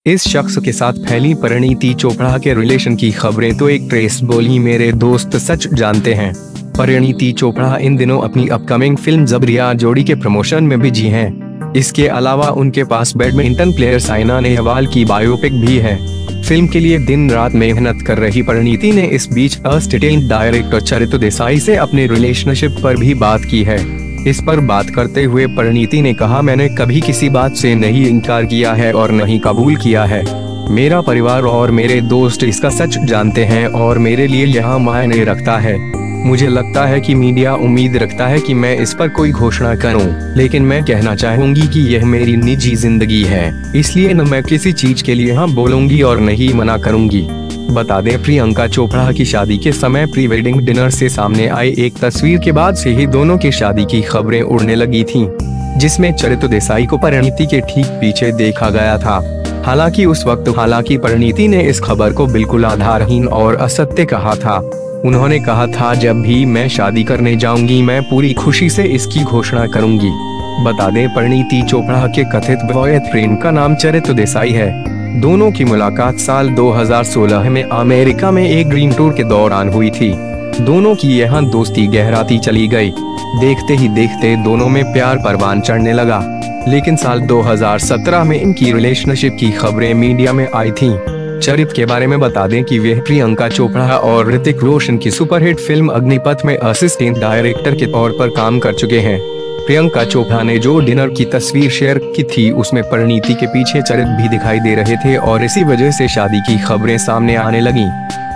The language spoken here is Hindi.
इस शख्स के साथ फैली परिणीति चोपड़ा के रिलेशन की खबरें तो एक ट्रेस बोली मेरे दोस्त सच जानते हैं। परिणीति चोपड़ा इन दिनों अपनी अपकमिंग फिल्म जबरिया जोड़ी के प्रमोशन में बिजी हैं। इसके अलावा उनके पास बैडमिंटन प्लेयर साइना नेहवाल की बायोपिक भी है। फिल्म के लिए दिन रात मेहनत कर रही परिणीति ने इस बीच असिस्टेंट डायरेक्टर चरित देसाई से अपने रिलेशनशिप पर भी बात की है। इस पर बात करते हुए परिणीति ने कहा, मैंने कभी किसी बात से नहीं इनकार किया है और नहीं कबूल किया है। मेरा परिवार और मेरे दोस्त इसका सच जानते हैं और मेरे लिए यहाँ मायने रखता है। मुझे लगता है कि मीडिया उम्मीद रखता है कि मैं इस पर कोई घोषणा करूं, लेकिन मैं कहना चाहूंगी कि यह मेरी निजी जिंदगी है, इसलिए न मैं किसी चीज के लिए हाँ बोलूंगी और नहीं मना करूंगी। बता दें, प्रियंका चोपड़ा की शादी के समय प्री वेडिंग डिनर से सामने आई एक तस्वीर के बाद से ही दोनों की शादी की खबरें उड़ने लगी थीं, जिसमें चरित देसाई को परिणीति के ठीक पीछे देखा गया था। हालांकि उस वक्त परिणीति ने इस खबर को बिल्कुल आधारहीन और असत्य कहा था। उन्होंने कहा था, जब भी मैं शादी करने जाऊंगी मैं पूरी खुशी से इसकी घोषणा करूंगी। बता दें, परिणीति चोपड़ा के कथित बॉयफ्रेंड का नाम चरित देसाई है। दोनों की मुलाकात साल 2016 में अमेरिका में एक ड्रीम टूर के दौरान हुई थी। दोनों की यहाँ दोस्ती गहराती चली गई। देखते ही देखते दोनों में प्यार परवान चढ़ने लगा। लेकिन साल 2017 में इनकी रिलेशनशिप की खबरें मीडिया में आई थीं। चरित के बारे में बता दें कि वह प्रियंका चोपड़ा और ऋतिक रोशन की सुपरहिट फिल्म अग्निपथ में असिस्टेंट डायरेक्टर के तौर पर काम कर चुके हैं। प्रियंका चोपड़ा ने जो डिनर की तस्वीर शेयर की थी उसमें परिणीति के पीछे चरित भी दिखाई दे रहे थे और इसी वजह से शादी की खबरें सामने आने लगीं।